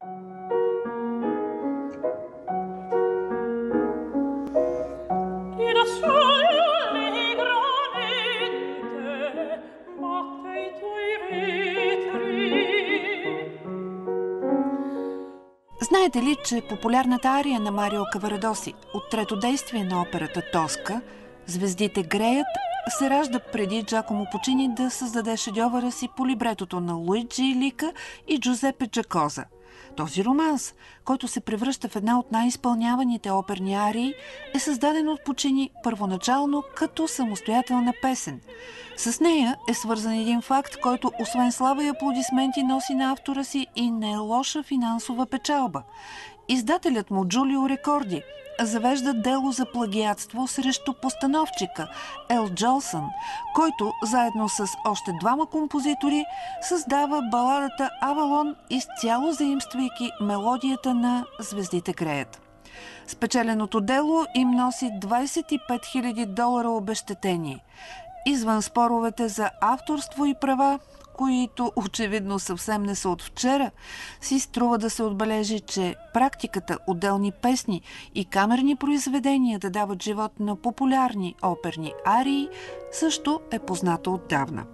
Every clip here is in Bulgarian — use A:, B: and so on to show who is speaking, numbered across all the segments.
A: Знаете ли, че популярната ария на Марио Каварадоси от трето действие на операта «Тоска» «Звездите греят» се ражда преди Джакомо Пучини да създаде шедьовъра си по либретото на Луиджи Лика и Джузепе Джакоза. Този романс, който се превръща в една от най-изпълняваните оперни арии, е създаден от Пучини първоначално като самостоятелна песен. С нея е свързан един факт, който освен слава и аплодисменти носи на автора си и не лоша финансова печалба. Издателят му Джулио Рекорди завежда дело за плагиатство срещу постановчика Ел Джолсън, който заедно с още двама композитори създава баладата «Авалон», изцяло заимствайки мелодията на «Звездите греят». Спечеленото дело им носи $25 000 обезщетение. Извън споровете за авторство и права, които очевидно съвсем не са от вчера, си струва да се отбележи, че практиката отделни песни и камерни произведения да дават живот на популярни оперни арии също е позната отдавна.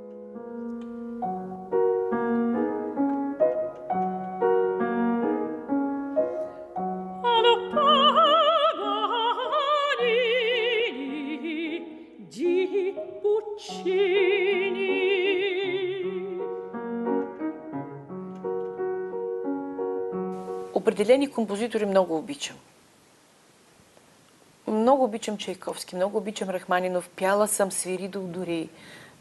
B: Определени композитори много обичам. Много обичам Чайковски, много обичам Рахманинов, пяла съм Свиридов дори.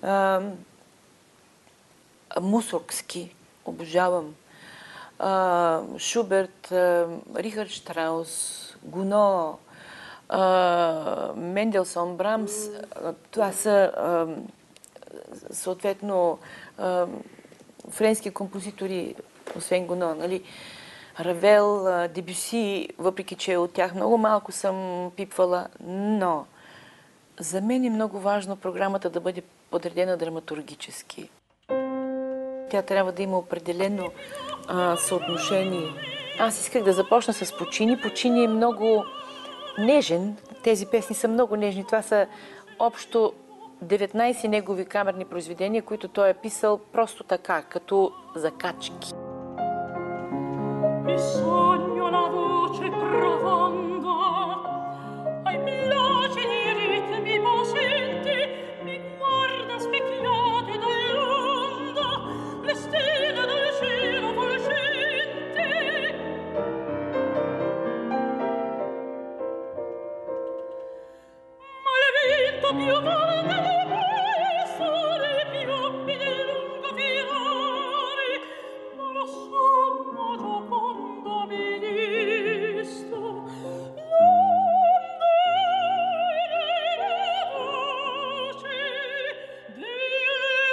B: Мусоргски, обожавам. Шуберт, Рихард Штраус, Гуно, Менделсон, Брамс. Това са съответно френски композитори, освен Гуно, нали? Равел, Дебюси, въпреки че от тях много малко съм пипвала, но за мен е много важно програмата да бъде подредена драматургически. Тя трябва да има определено съотношение. Аз исках да започна с Пучини. Пучини е много нежен. Тези песни са много нежни. Това са общо 19 негови камерни произведения, които той е писал просто така, като закачки.
C: Mi sogno la voce profonda, ai placidi ritmi possenti, mi guarda specchiate dall'onda, le stelle del cielo fulgenti. Ma il vento più volte sole più di lungo filare, ma lo sonno giocondo mi disto, l'onda della voce del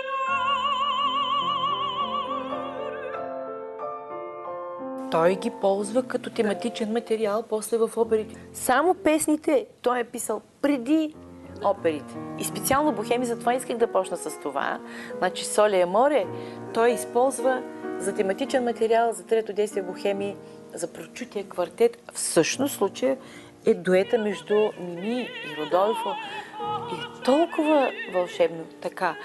C: mare.
B: Той ги ползва като тематичен материал после в оперите. Само песните той е писал преди оперите. И специално Бохеми, затова исках да почна с това. Значи Соле е море, той използва за тематичен материал, за трето действие Бохеми, за прочутия квартет. Всъщност случая е дуета между Мими и Родолфо. И е толкова вълшебно. Така.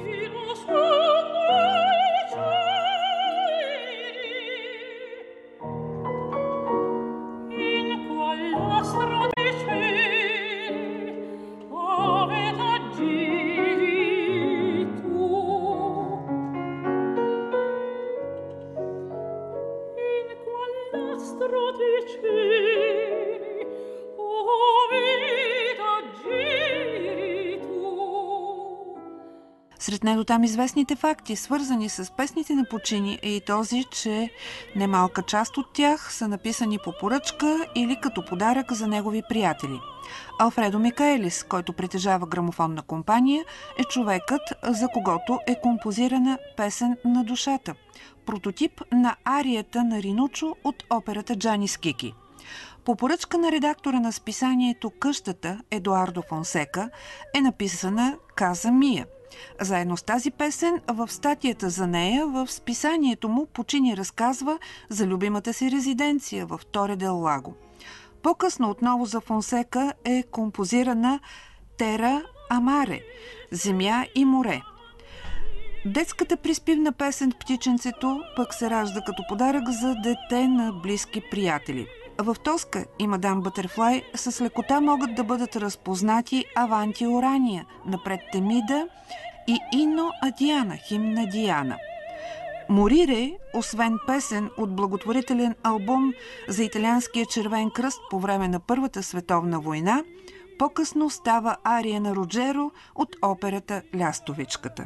A: Сред недотам известните факти, свързани с песните на Пучини, е и този, че немалка част от тях са написани по поръчка или като подарък за негови приятели. Алфредо Микаелис, който притежава грамофонна компания, е човекът, за когото е композирана песен на душата. Прототип на арията на Ринучо от операта Джани Скики. По поръчка на редактора на списанието «Къщата» Едуардо Фонсека е написана «Каза Мия». Заедно с тази песен, в статията за нея, в списанието му Пучини разказва за любимата си резиденция в Торе дел Лаго. По-късно отново за Фонсека е композирана Тера Амаре – Земя и море. Детската приспивна песен «Птиченцето» пък се ражда като подарък за дете на близки приятели. В Тоска и Мадам Бътърфлай с лекота могат да бъдат разпознати Аванти Орания, напред Темида и Ино Адиана, химн на Диана. Морире, освен песен от благотворителен албум за италианския червен кръст по време на Първата световна война, по-късно става ария на Роджеро от операта «Лястовичката».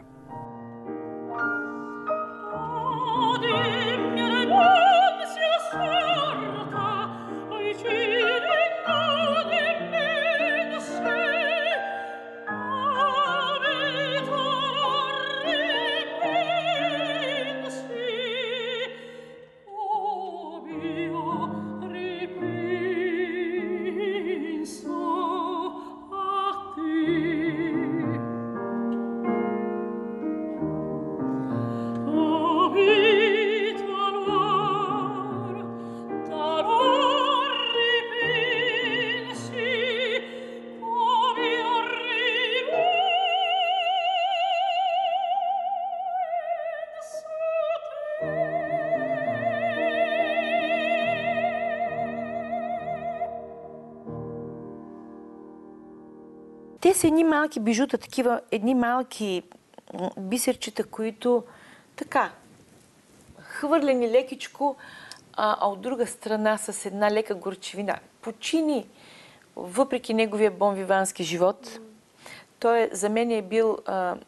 B: Те са едни малки бижута, такива, едни малки бисерчета, които така, хвърлени лекичко, а от друга страна с една лека горчивина. Пучини, въпреки неговия бонвивански живот, той за мен е бил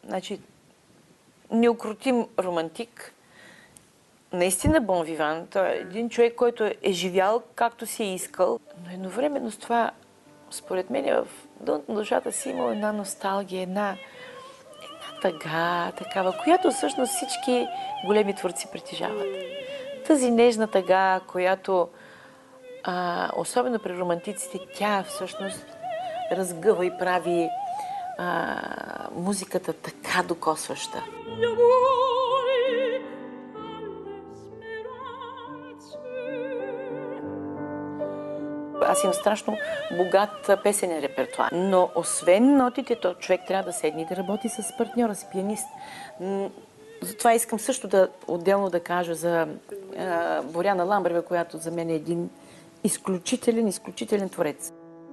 B: неукротим романтик. Наистина бонвиван. Той е един човек, който е живял както си е искал, но едновременно с това, според мен, в дъното на душата си има една носталгия, една тъга, такава, която всъщност всички големи творци притежават. Тази нежна тъга, която, особено при романтиците, тя всъщност разгъва и прави музиката така докосваща. Аз имам страшно богат песенен репертуар. Но освен нотите, то човек трябва да седне и да работи с партньора си, пианист. Затова искам също отделно да кажа за Боряна Ламбрева, която за мен е един изключителен творец.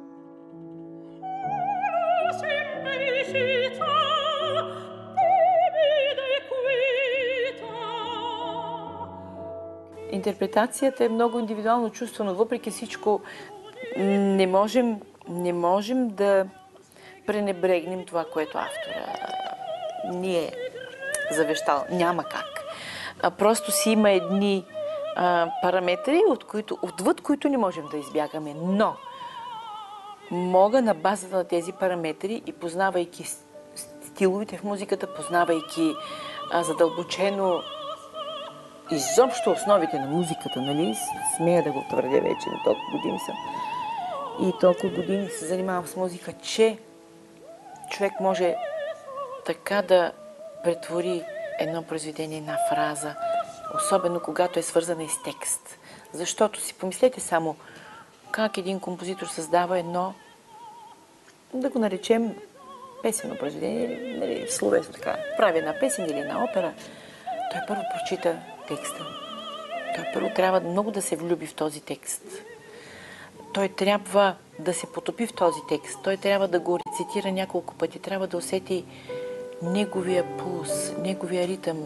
B: Интерпретацията е много индивидуално чувство, но въпреки всичко не можем да пренебрегнем това, което автора ни е завещал. Няма как. Просто си има едни параметри, отвъд които не можем да избягаме. Но мога на базата на тези параметри и познавайки стиловете в музиката, познавайки задълбочено изобщо основите на музиката, нали? Смея да го твърдя вече, на толкова години съм. И толкова години се занимавам с музика, че човек може така да претвори едно произведение, една фраза, особено когато е свързана и с текст. Защото си помислете само как един композитор създава едно, да го наречем песено произведение, нали, словесно така, прави една песен или една опера. Той първо прочита текста. Той първо трябва много да се влюби в този текст. Той трябва да се потопи в този текст. Той трябва да го рецитира няколко пъти. Трябва да усети неговия пулс, неговия ритъм.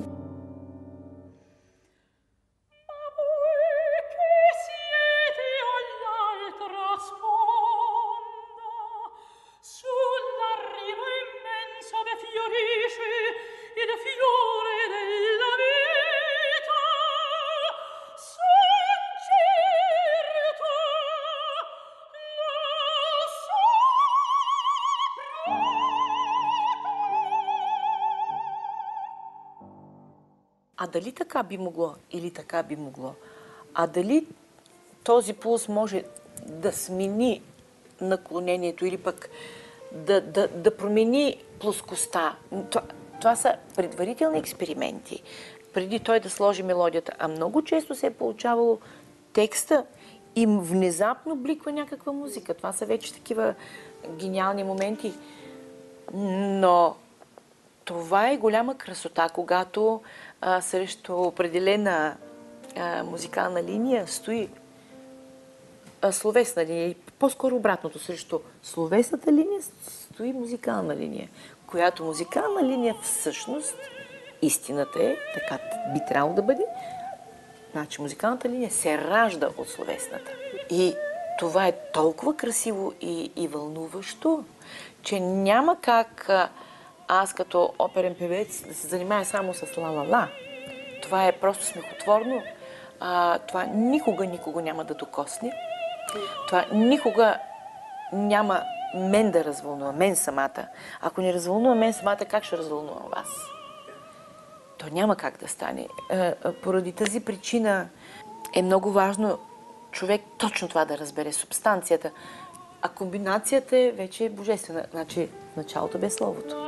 B: А дали така би могло или така би могло? А дали този пулс може да смени наклонението или пък да промени плоскостта? Това са предварителни експерименти, преди той да сложи мелодията. А много често се е получавало текста и внезапно бликва някаква музика. Това са вече такива гениални моменти. Но това е голяма красота, когато срещу определена музикална линия стои словесна линия. По-скоро обратното, срещу словесната линия стои музикална линия, която музикална линия всъщност, истината е, така би трябвало да бъде, значи музикалната линия се ражда от словесната. И това е толкова красиво и вълнуващо, че няма как аз като оперен певец да се занимая само с ла-ла-ла. Това е просто смехотворно. Това никога няма да докосне. Това никога няма мен да развълнува, мен самата. Ако не развълнува мен самата, как ще развълнувам вас? То няма как да стане. Поради тази причина е много важно човек точно това да разбере, субстанцията. А комбинацията е вече божествена. Значи, в началото бе словото.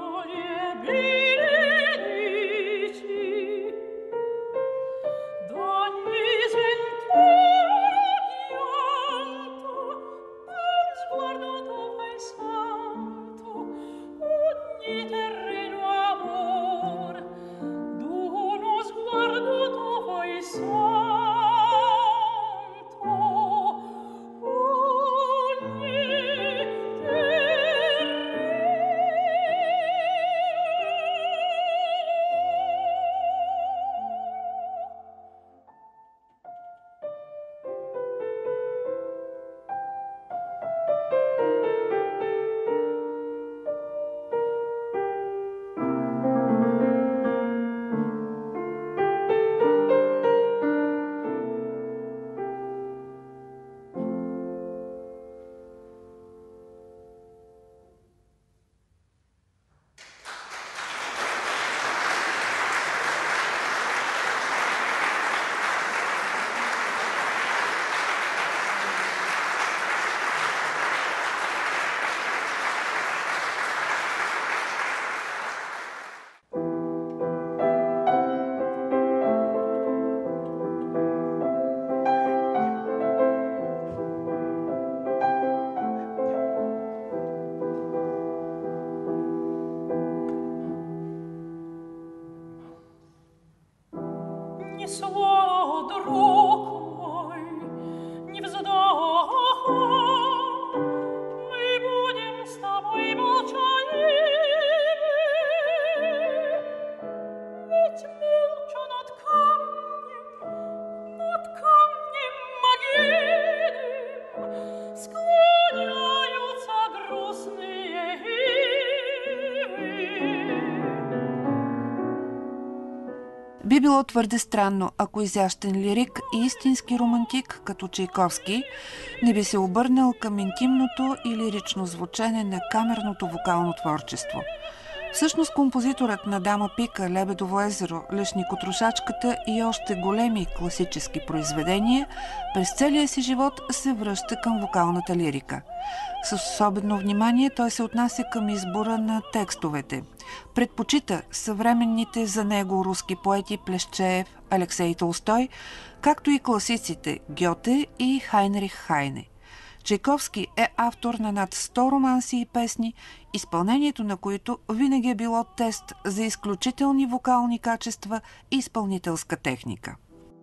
A: Би било твърде странно, ако изящен лирик и истински романтик, като Чайковски, не би се обърнал към интимното и лирично звучене на камерното вокално творчество. Всъщност композиторът на Дама Пика, Лебедово езеро, Лешникотрошачката и още големи класически произведения през целия си живот се връща към вокалната лирика. С особено внимание той се отнася към избора на текстовете. Предпочита съвременните за него руски поети Плещеев, Алексей Толстой, както и класиците Гьоте и Хайнрих Хайне. Чайковски е автор на над 100 романси и песни, изпълнението на които винаги е било тест за изключителни вокални качества и изпълнителска техника.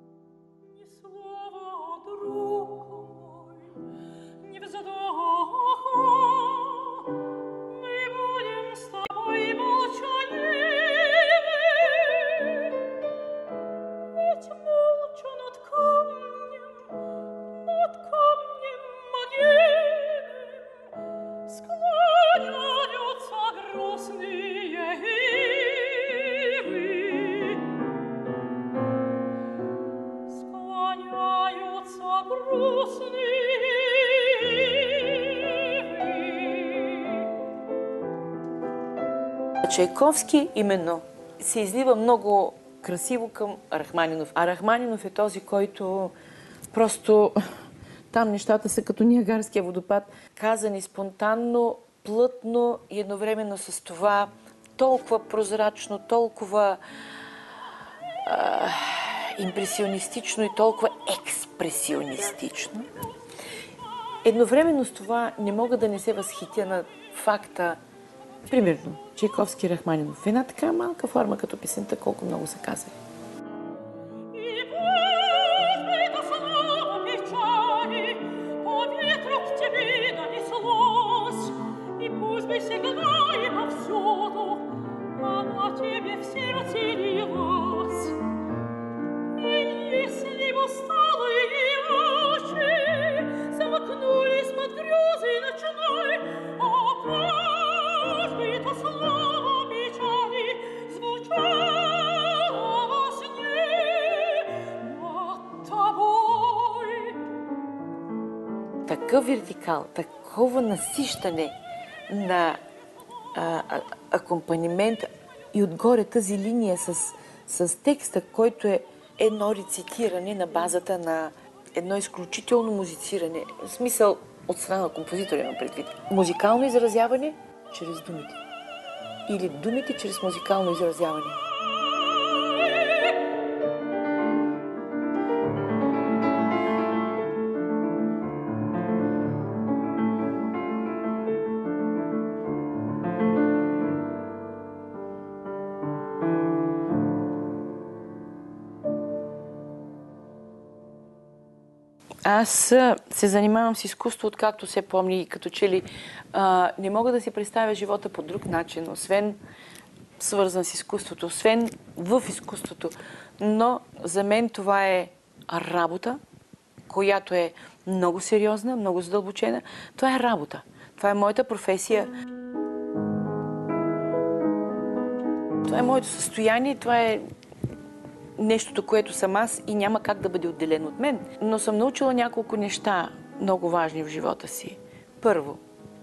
A: Чайковски именно се излива много красиво към Рахманинов. А Рахманинов е този, който просто там нещата са като Ниагарския водопад. Казани спонтанно, плътно и едновременно с това
B: толкова прозрачно, толкова импресионистично и толкова експресионистично. Едновременно с това не мога да не се възхитя на факта, примерно, Чайковски, Рахманинов. В една така малка форма, като песента, колко много са казали. Такъв вертикал, такова насищане на акомпанимент и отгоре тази линия с текста, който е едно рецитиране на базата на едно изключително музициране. В смисъл от страна на композитора имам предвид. Музикално изразяване чрез думите. Или думите чрез музикално изразяване. Аз се занимавам с изкуство, откакто се помни и като че ли не мога да си представя живота по друг начин, освен свързан с изкуството, освен в изкуството. Но за мен това е работа, която е много сериозна, много задълбочена. Това е работа. Това е моята професия. Това е моето състояние, това е нещото, което съм аз и няма как да бъде отделено от мен. Но съм научила няколко неща, много важни в живота си. Първо,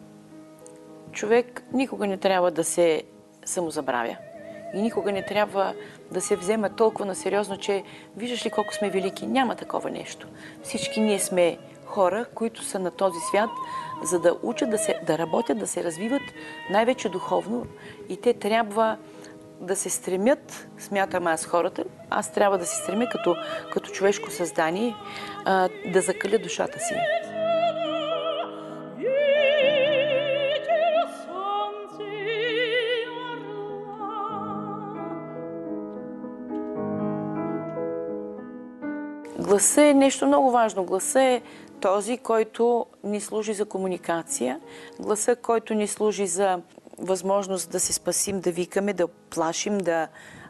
B: човек никога не трябва да се самозабравя. И никога не трябва да се взема толкова насериозно, че виждаш ли колко сме велики. Няма такова нещо. Всички ние сме хора, които са на този свят, за да учат, да работят, да се развиват, най-вече духовно. И те трябва да се стремят, смятам аз хората, аз трябва да се стремя като човешко създание да закаля душата си. Гласът е нещо много важно. Гласът е този, който ни служи за комуникация. Гласът, който ни служи за възможност да се спасим, да викаме, да плашим, да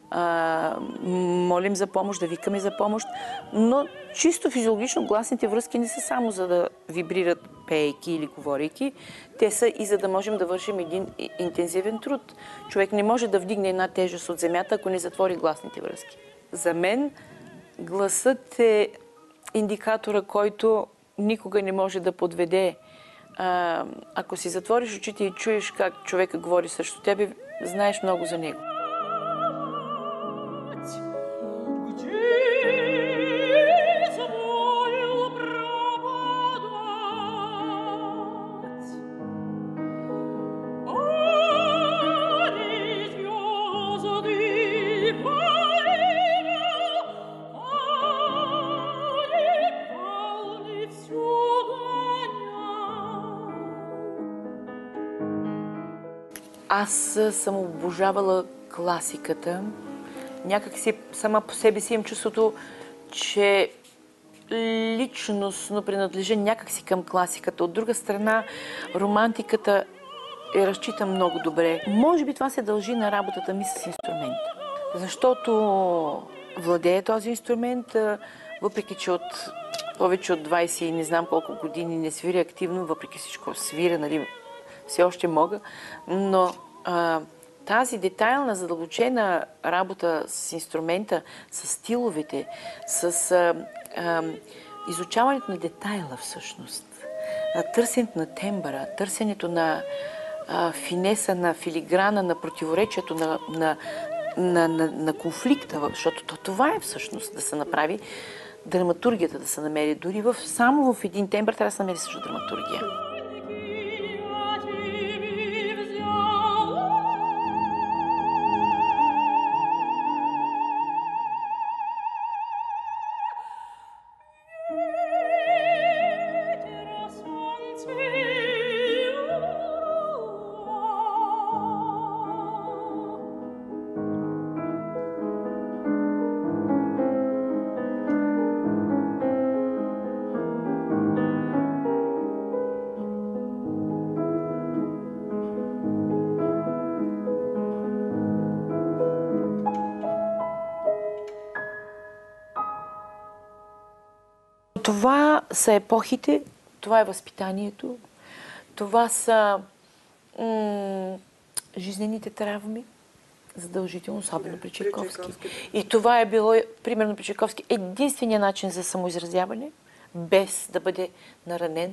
B: молим за помощ, да викаме за помощ. Но чисто физиологично гласните връзки не са само за да вибрират пеейки или говорейки. Те са и за да можем да вършим един интензивен труд. Човек не може да вдигне една тежест от земята, ако не затвори гласните връзки. За мен гласът е индикатора, който никога не може да подведе. Ако си затвориш очите и чуеш как човека говори срещу тебе, знаеш много за него. Аз съм обожавала класиката. Някак си сама по себе си имам чувството, че личностно принадлежа някак си към класиката. От друга страна, романтиката я разчитам много добре. Може би това се дължи на работата ми с инструмента. Защото владея този инструмент, въпреки че от повече от 20 и не знам колко години не свиря активно, въпреки всичко свиря, нали, все още мога, но тази детайлна, задълбочена работа с инструмента, с стиловете, с изучаването на детайла всъщност, търсенето на тембъра, търсенето на финеса, на филиграна, на противоречието, на конфликта, защото това е всъщност да се направи драматургията, да се намери. Дори само в един тембър трябва да се намери също драматургия. Това са епохите, това е възпитанието, това са жизнените травми, задължително, особено при Чайковски. И това е било, примерно при Чайковски, единствения начин за самоизразяване, без да бъде наранен.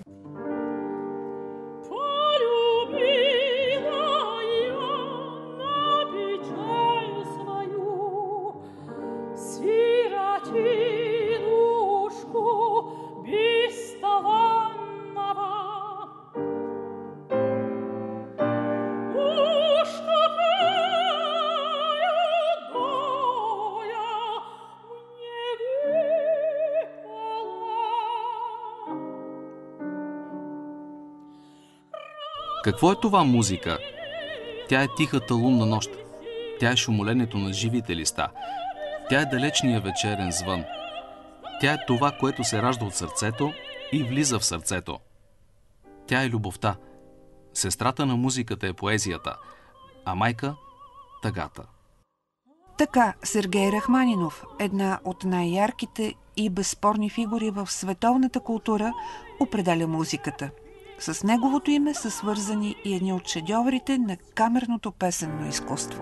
D: Какво е това музика? Тя е тихата лунна нощ. Тя е шумоленето на живите листа. Тя е далечния вечерен звън. Тя е това, което се ражда от сърцето и влиза в сърцето. Тя е любовта. Сестрата на музиката е поезията, а майка – тъгата.
A: Така Сергей Рахманинов, една от най-ярките и безспорни фигури в световната култура, определя музиката. С неговото име са свързани и едни от шедьоврите на камерното песенно изкуство.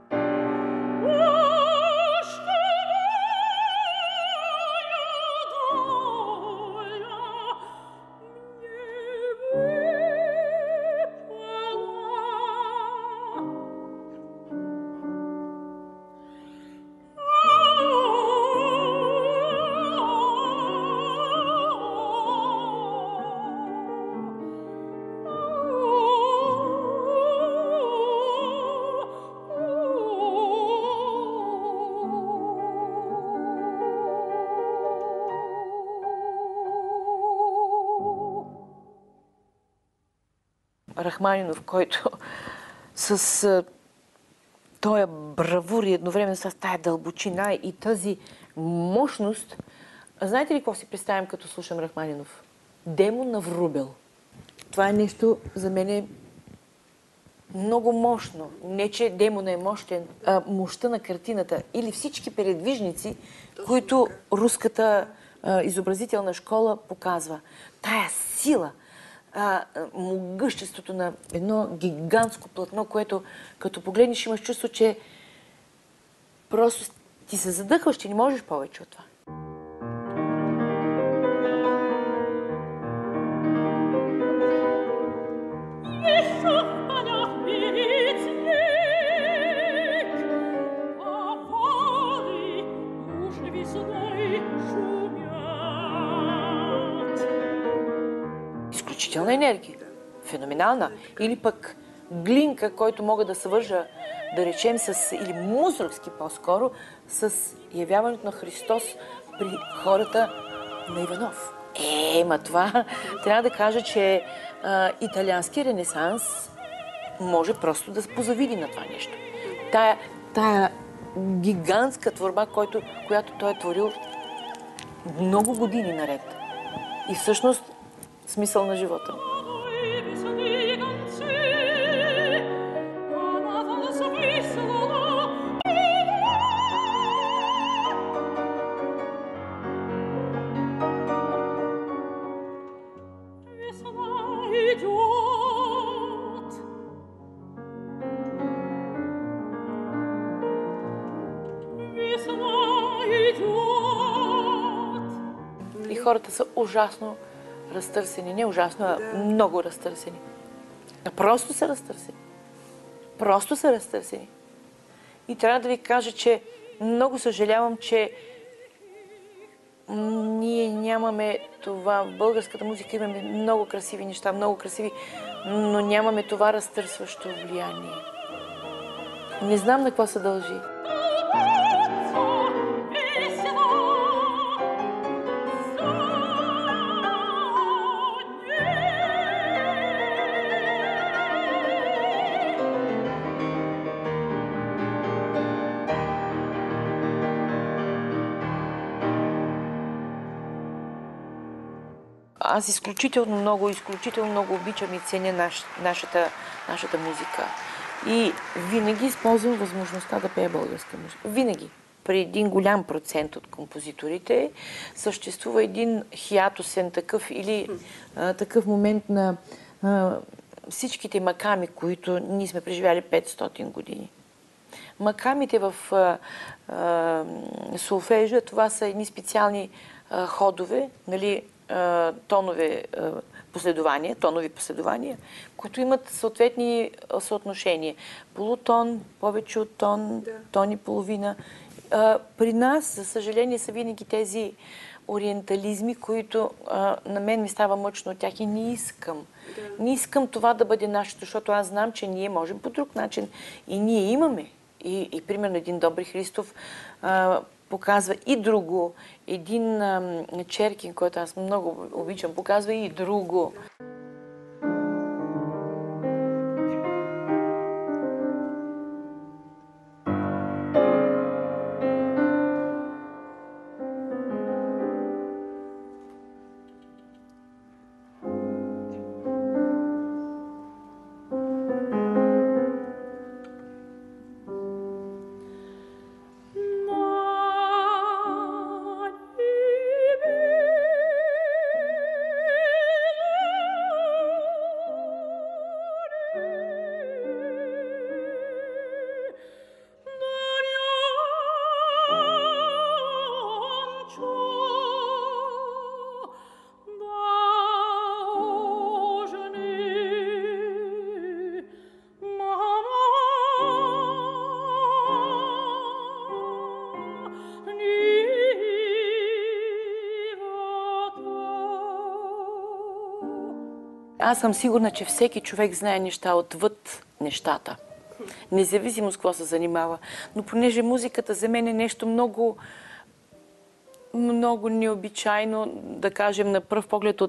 B: Рахманинов, който с този бравур и едновременно с тая дълбочина и тази мощност. Знаете ли какво си представям, като слушам Рахманинов? Демон на Врубел. Това е нещо за мен е много мощно. Не, че демона е мощен, а мощта на картината или всички передвижници, които руската изобразителна школа показва. Тая сила, могъществото на едно гигантско платно, което като погледнеш имаш чувство, че просто ти се задъхваш, че не можеш повече от това. Изключителна енергия. Феноменална. Или пък Глинка, който мога да съвържа, да речем, или Мусоргски по-скоро, с явяването на Христос при хората на Иванов. Ма това трябва да кажа, че италиански ренесанс може просто да позавиди на това нещо. Тая гигантска творба, която той е творил много години наред. И всъщност смисъл на живота. И хората са ужасно разтърсени. Не ужасно, а много разтърсени. Просто са разтърсени. Просто са разтърсени. И трябва да ви кажа, че много съжалявам, че ние нямаме това. В българската музика имаме много красиви неща, много красиви, но нямаме това разтърсващо влияние. Не знам на какво се дължи. Аз изключително много обичам и ценя нашата музика. И винаги използвам възможността да пея българска музика. Винаги. При един голям процент от композиторите съществува един хиатусен такъв или такъв момент на всичките маками, които ние сме преживяли 500 години. Макамите в солфежа, това са едни специални ходове, нали, тонови последования, които имат съответни съотношения. Полутон, повече от тон, тон и половина. При нас, за съжаление, са винаги тези ориентализми, които на мен ми става мъчно от тях и не искам. Не искам това да бъде нашето, защото аз знам, че ние можем по друг начин и ние имаме. И примерно един Добри Христов показва и друго. Един Черкин, който аз много обичам, показва и друго. Аз съм сигурна, че всеки човек знае неща отвъд нещата. Независимо с какво се занимава. Но понеже музиката за мен е нещо много, много необичайно, да кажем, на пръв поглед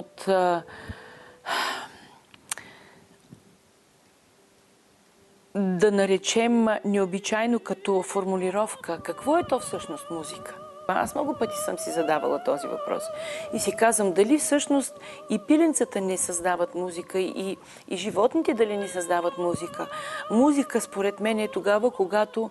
B: да наречем необичайно като формулировка. Какво е то всъщност музика? Аз много пъти съм си задавала този въпрос. И си казвам, дали всъщност и пиленцата не създават музика, и животните дали не създават музика. Музика, според мен, е тогава, когато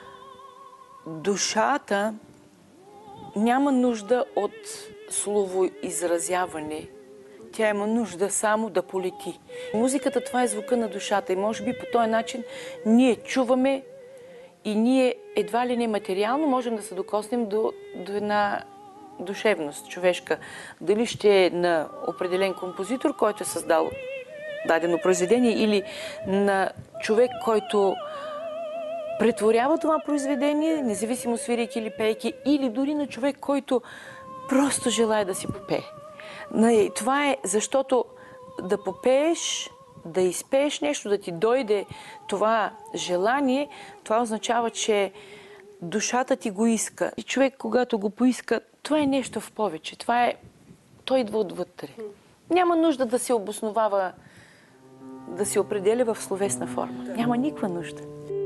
B: душата няма нужда от словоизразяване. Тя има нужда само да полети. Музиката, това е звука на душата. И може би по този начин ние чуваме и ние едва ли не материално можем да се докоснем до една душевност човешка. Дали ще е на определен композитор, който е създал дадено произведение, или на човек, който претворява това произведение, независимо свирейки или пейки, или дори на човек, който просто желая да си попее. Това е защото да попееш, да изпееш нещо, да ти дойде това желание, това означава, че душата ти го иска. И човек, когато го поиска, това е нещо в повече. Той идва отвътре. Няма нужда да се обосновава, да се определя в словесна форма. Няма никаква нужда.